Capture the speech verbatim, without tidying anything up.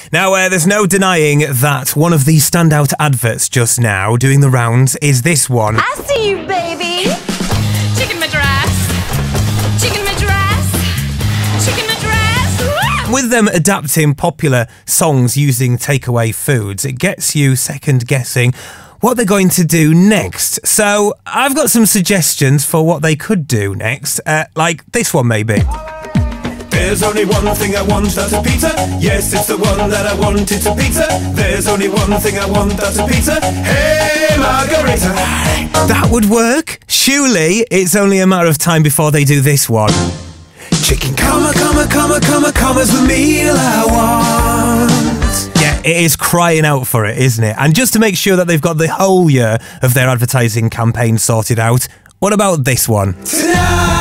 Now, uh, there's no denying that one of the standout adverts just now doing the rounds is this one. I see you, baby. Chicken Madras. Chicken Madras. Chicken Madras. With them adapting popular songs using takeaway foods, it gets you second guessing what they're going to do next. So I've got some suggestions for what they could do next, uh, like this one maybe. There's only one thing I want, that's a pizza. Yes, it's the one that I want, it's a pizza. There's only one thing I want, that's a pizza. Hey, Margarita. That would work. Surely it's only a matter of time before they do this one. Chicken comma, comma, comma, comma, comma's the meal I want. Yeah, it is crying out for it, isn't it? And just to make sure that they've got the whole year of their advertising campaign sorted out, what about this one? Tonight.